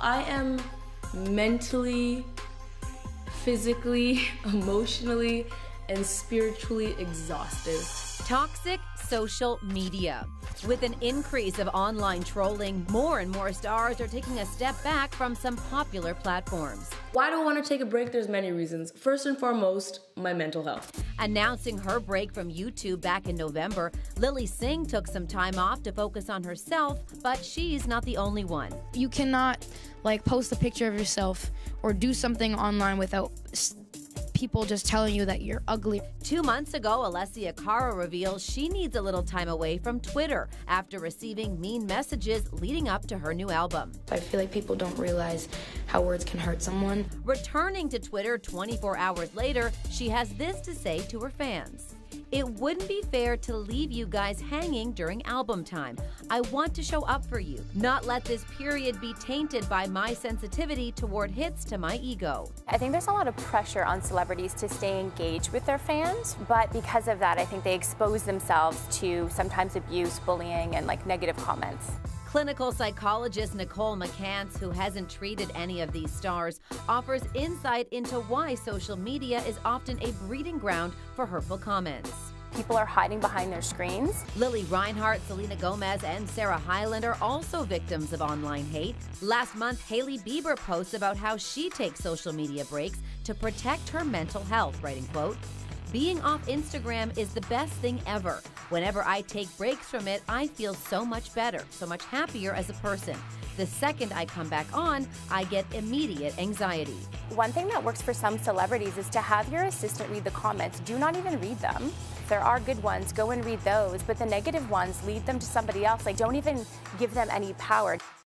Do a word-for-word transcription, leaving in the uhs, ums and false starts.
I am mentally, physically, emotionally, and spiritually exhausted. Toxic social media. With an increase of online trolling, more and more stars are taking a step back from some popular platforms. Why do I want to take a break? There's many reasons. First and foremost, my mental health. Announcing her break from YouTube back in November, Lilly Singh took some time off to focus on herself, but she's not the only one. You cannot like post a picture of yourself or do something online without people just telling you that you're ugly. Two months ago, Alessia Cara reveals she needs a little time away from Twitter after receiving mean messages leading up to her new album. I feel like people don't realize how words can hurt someone. Returning to Twitter twenty-four hours later, she has this to say to her fans. It wouldn't be fair to leave you guys hanging during album time. I want to show up for you, not let this period be tainted by my sensitivity toward hits to my ego. I think there's a lot of pressure on celebrities to stay engaged with their fans, but because of that, I think they expose themselves to sometimes abuse, bullying, and like negative comments. Clinical psychologist Nicole McCance, who hasn't treated any of these stars, offers insight into why social media is often a breeding ground for hurtful comments. People are hiding behind their screens. Lily Reinhart, Selena Gomez, and Sarah Hyland are also victims of online hate. Last month, Hailey Bieber posts about how she takes social media breaks to protect her mental health, writing, quote, "Being off Instagram is the best thing ever. Whenever I take breaks from it, I feel so much better, so much happier as a person. The second I come back on, I get immediate anxiety." One thing that works for some celebrities is to have your assistant read the comments. Do not even read them. If there are good ones, go and read those, but the negative ones, lead them to somebody else. Like, don't even give them any power.